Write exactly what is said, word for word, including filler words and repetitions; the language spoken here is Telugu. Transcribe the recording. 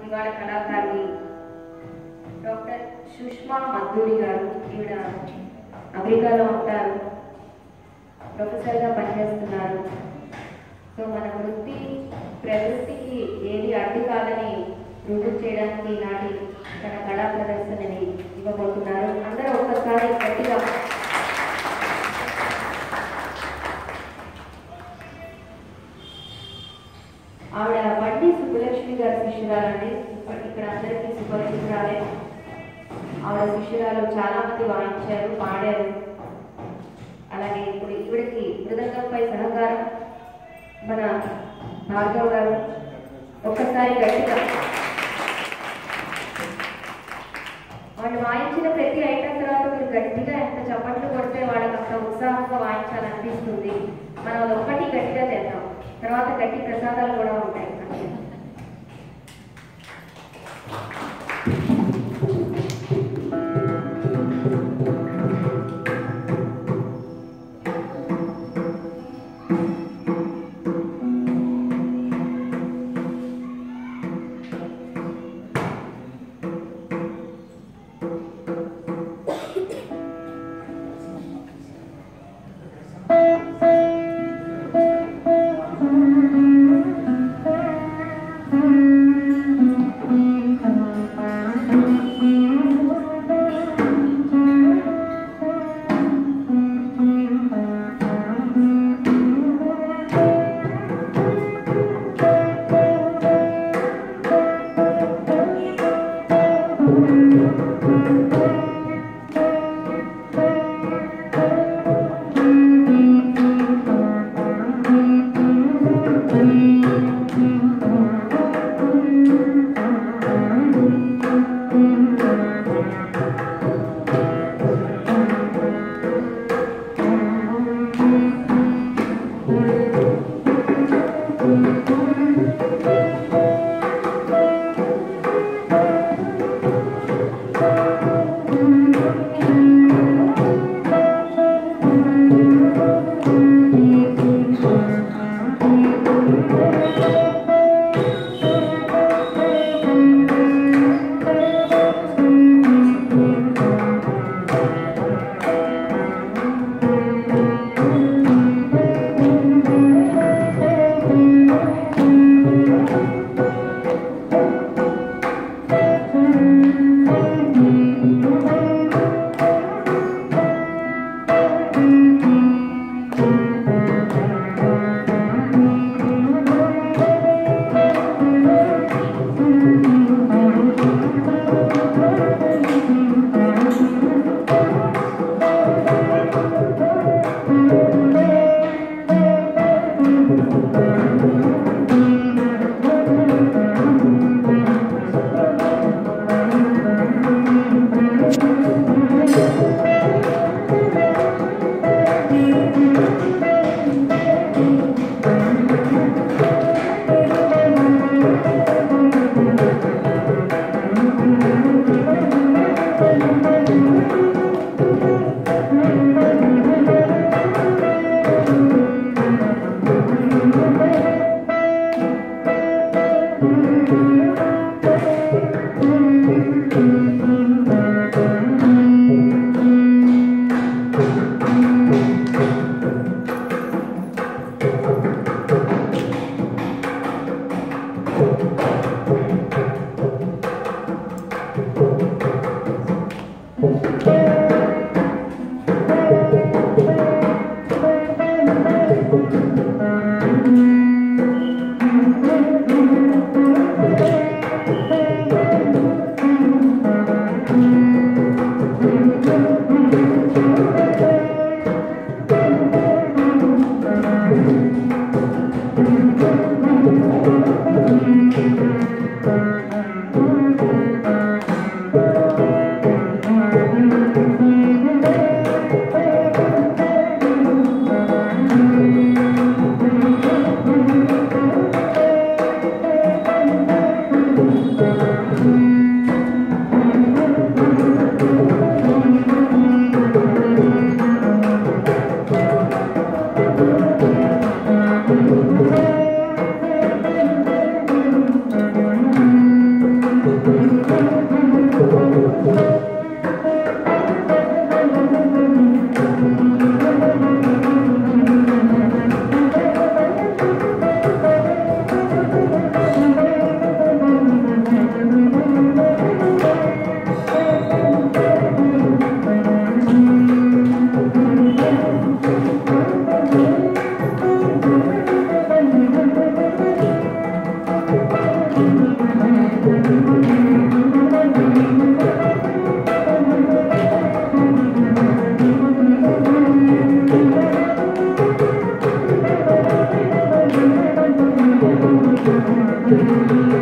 ఇవాళ కళాకారిణి డాక్టర్ సుష్మా మద్దూరి గారు. ఈవిడ అమెరికాలో ఉంటారు, ప్రొఫెసర్గా పనిచేస్తున్నారు. సో మన వృత్తి ప్రవృత్తికి ఏది అడ్డు కాదని రుజువు చేయడానికి ఈనాటి తన కళా ప్రదర్శనని ఇవ్వబోతున్నారు. అందరూ ఒక్కసారి గట్టిగా ఆవిడ బండి సుబ్బలక్ష్మి గారి శిష్యురాలండి. ఇక్కడ అందరికీ సుపరిచితురాలే. ఆవిడ శిష్యురాలు చాలా మంది వాయించారు, పాడారు. అలాగే ఇప్పుడు ఈవిడికి మృదంగంపై సహకారం మన భార్గవ్ గారు. ఒక్కసారి గట్టిగా వాళ్ళు వాయించిన ప్రతి ఐటమ్ తర్వాత మీరు గట్టిగా ఎంత చప్పట్లు కొడితే వాళ్ళకి అంత ఉత్సాహంగా వాయించాలనిపిస్తుంది. మనం ఒక్కటి గట్టిగా చేద్దాం, తర్వాత గట్టి ప్రసాదాలు కూడా ఉంటాయి. Thank you.